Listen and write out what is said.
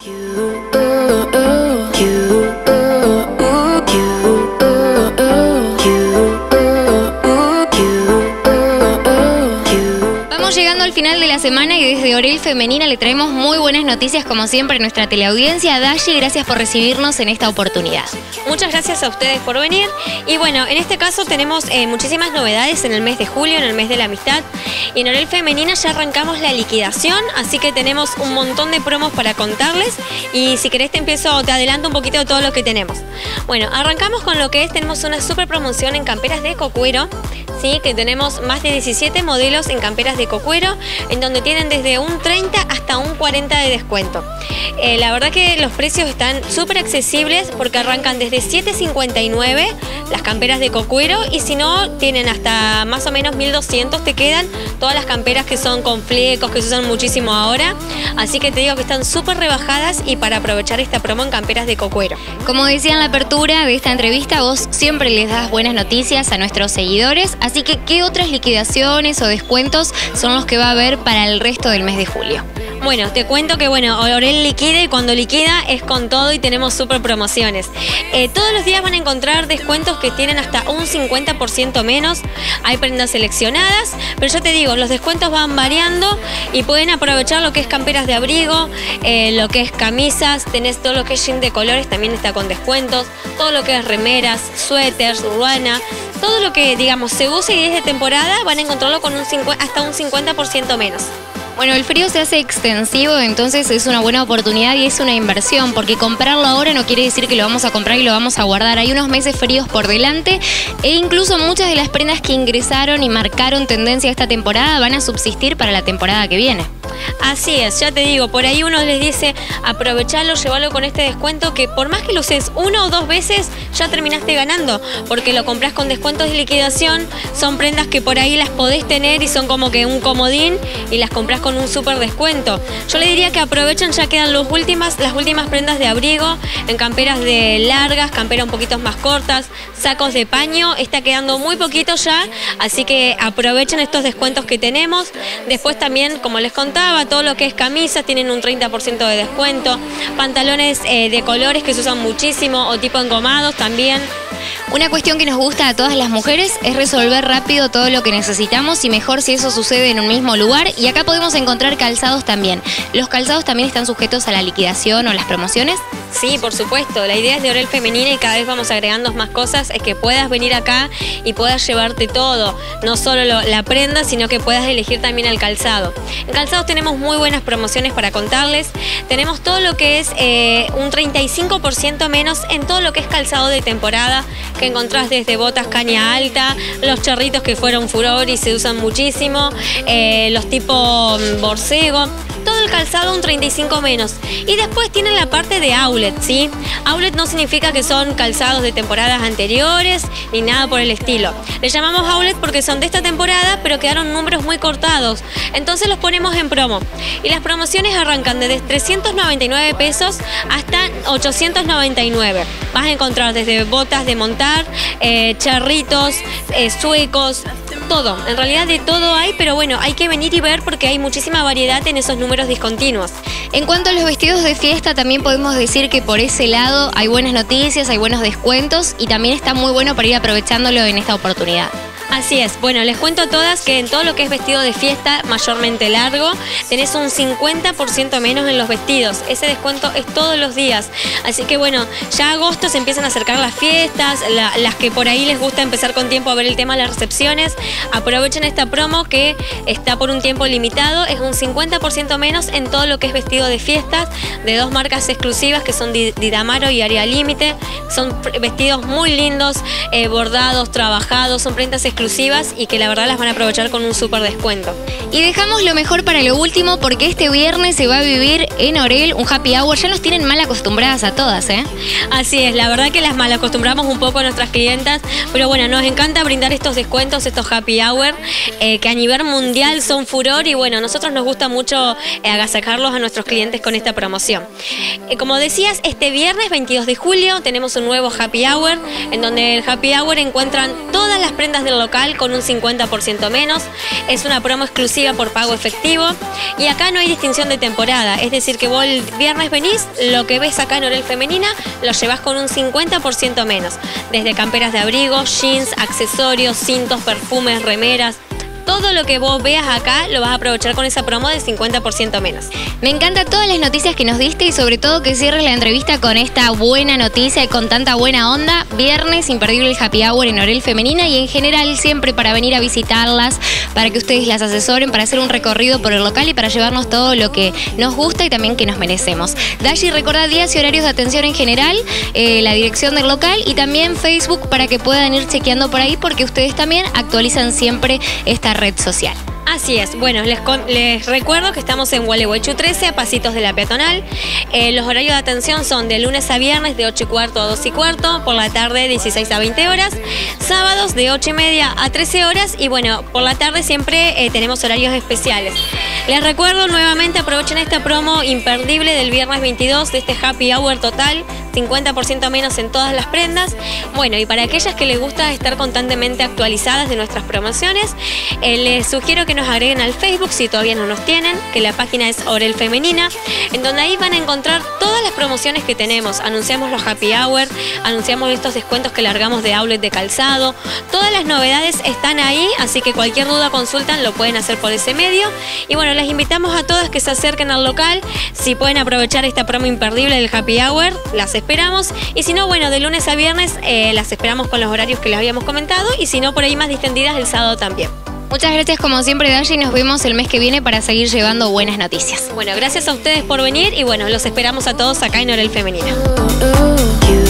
Vamos llegando al final de la semana y desde Orel Femenina le traemos muy buenas noticias como siempre a nuestra teleaudiencia. Dashi, gracias por recibirnos en esta oportunidad. Muchas gracias a ustedes por venir. Y bueno, en este caso tenemos muchísimas novedades en el mes de julio, en el mes de la amistad. Y en Orel Femenina ya arrancamos la liquidación, así que tenemos un montón de promos para contarles. Y si querés te adelanto un poquito de todo lo que tenemos. Bueno, arrancamos con lo que es, tenemos una super promoción en camperas de ecocuero. Sí, que tenemos más de 17 modelos en camperas de ecocuero, en donde tienen desde un 30 hasta un 40 de descuento. La verdad que los precios están súper accesibles porque arrancan desde $7.59 las camperas de ecocuero y si no, tienen hasta más o menos 1.200 te quedan todas las camperas que son con flecos, que se usan muchísimo ahora. Así que te digo que están súper rebajadas y para aprovechar esta promo en camperas de ecocuero. Como decía en la apertura de esta entrevista, vos siempre les das buenas noticias a nuestros seguidores, así que ¿qué otras liquidaciones o descuentos son los que va a haber para el resto del mes de julio? Bueno, te cuento que Orel liquida y cuando liquida es con todo y tenemos súper promociones. Todos los días van a encontrar descuentos que tienen hasta un 50% menos. Hay prendas seleccionadas, pero ya te digo, los descuentos van variando y pueden aprovechar lo que es camperas de abrigo, lo que es camisas, tenés todo lo que es jean de colores, también está con descuentos, todo lo que es remeras, suéteres, ruana, todo lo que digamos se use y es de temporada van a encontrarlo con hasta un 50% menos. Bueno, el frío se hace extensivo, entonces es una buena oportunidad y es una inversión, porque comprarlo ahora no quiere decir que lo vamos a comprar y lo vamos a guardar. Hay unos meses fríos por delante e incluso muchas de las prendas que ingresaron y marcaron tendencia esta temporada van a subsistir para la temporada que viene. Así es, ya te digo, por ahí uno les dice aprovechalo, llévalo con este descuento que por más que lo uses una o dos veces ya terminaste ganando, porque lo compras con descuentos de liquidación, son prendas que por ahí las podés tener y son como que un comodín y las compras con un súper descuento. Yo le diría que aprovechen, ya quedan las últimas prendas de abrigo, en camperas de largas, camperas un poquito más cortas, sacos de paño, está quedando muy poquito ya, así que aprovechen estos descuentos que tenemos. Después también, como les contaba, todo lo que es camisas tienen un 30% de descuento, pantalones de colores que se usan muchísimo o tipo engomados también. Una cuestión que nos gusta a todas las mujeres es resolver rápido todo lo que necesitamos y mejor si eso sucede en un mismo lugar. Y acá podemos encontrar calzados también. ¿Los calzados también están sujetos a la liquidación o las promociones? Sí, por supuesto. La idea es de Orel Femenina y cada vez vamos agregando más cosas. Es que puedas venir acá y puedas llevarte todo. No solo la prenda, sino que puedas elegir también el calzado. En calzados tenemos muy buenas promociones para contarles. Tenemos todo lo que es un 35% menos en todo lo que es calzado de temporada, que encontrás desde botas caña alta, los charritos que fueron furor y se usan muchísimo, los tipo borcego. Todo el calzado un 35 menos. Y después tienen la parte de outlet, ¿sí? Outlet no significa que son calzados de temporadas anteriores ni nada por el estilo. Le llamamos outlet porque son de esta temporada, pero quedaron números muy cortados. Entonces los ponemos en promo. Y las promociones arrancan desde 399 pesos hasta 899. Vas a encontrar desde botas de montar, charritos, suecos, todo. En realidad de todo hay, pero bueno, hay que venir y ver porque hay muchísima variedad en esos números discontinuos. En cuanto a los vestidos de fiesta, también podemos decir que por ese lado hay buenas noticias, hay buenos descuentos y también está muy bueno para ir aprovechándolo en esta oportunidad. Así es. Bueno, les cuento a todas que en todo lo que es vestido de fiesta, mayormente largo, tenés un 50% menos en los vestidos. Ese descuento es todos los días. Así que bueno, ya agosto se empiezan a acercar las fiestas, las que por ahí les gusta empezar con tiempo a ver el tema de las recepciones. Aprovechen esta promo que está por un tiempo limitado. Es un 50% menos en todo lo que es vestido de fiestas, de dos marcas exclusivas que son Didamaro y Área Límite. Son vestidos muy lindos, bordados, trabajados, son prendas exclusivas y que la verdad las van a aprovechar con un súper descuento. Y dejamos lo mejor para lo último porque este viernes se va a vivir en Orel un happy hour. Ya nos tienen mal acostumbradas a todas, ¿eh? Así es, la verdad que las mal acostumbramos un poco a nuestras clientas, pero bueno, nos encanta brindar estos descuentos, estos happy hour, que a nivel mundial son furor y bueno, a nosotros nos gusta mucho agasajarlos a nuestros clientes con esta promoción. Como decías, este viernes 22 de julio tenemos un nuevo happy hour, en donde el happy hour encuentran todas las prendas del local con un 50% menos. Es una promo exclusiva por pago efectivo y acá no hay distinción de temporada, es decir que vos el viernes venís, lo que ves acá en Orel Femenina lo llevas con un 50% menos, desde camperas de abrigo, jeans, accesorios, cintos, perfumes, remeras. Todo lo que vos veas acá lo vas a aprovechar con esa promo del 50% menos. Me encanta todas las noticias que nos diste y sobre todo que cierres la entrevista con esta buena noticia y con tanta buena onda. Viernes, imperdible el happy hour en Orel Femenina y en general siempre para venir a visitarlas, para que ustedes las asesoren, para hacer un recorrido por el local y para llevarnos todo lo que nos gusta y también que nos merecemos. Dashi, recordá días y horarios de atención en general, la dirección del local y también Facebook para que puedan ir chequeando por ahí porque ustedes también actualizan siempre esta red social. Así es. Bueno, les recuerdo que estamos en Gualeguaychú 13, a pasitos de la peatonal. Los horarios de atención son de lunes a viernes de 8:15 a 2:15, por la tarde 16 a 20 horas, sábados de 8:30 a 13 horas y bueno, por la tarde siempre tenemos horarios especiales. Les recuerdo nuevamente, aprovechen esta promo imperdible del viernes 22 de este happy hour total, 50% menos en todas las prendas. Bueno, y para aquellas que les gusta estar constantemente actualizadas de nuestras promociones, les sugiero que nos agreguen al Facebook si todavía no nos tienen, que la página es Orel Femenina, en donde ahí van a encontrar todas las promociones que tenemos. Anunciamos los happy hour, anunciamos estos descuentos que largamos de outlet de calzado, todas las novedades están ahí, así que cualquier duda consultan, lo pueden hacer por ese medio. Y bueno, les invitamos a todas que se acerquen al local, si pueden aprovechar esta promo imperdible del happy hour, las esperamos, y si no, bueno, de lunes a viernes las esperamos con los horarios que les habíamos comentado, y si no, por ahí más distendidas el sábado también. Muchas gracias como siempre, Dashi, y nos vemos el mes que viene para seguir llevando buenas noticias. Bueno, gracias a ustedes por venir y bueno, los esperamos a todos acá en Orel Femenina.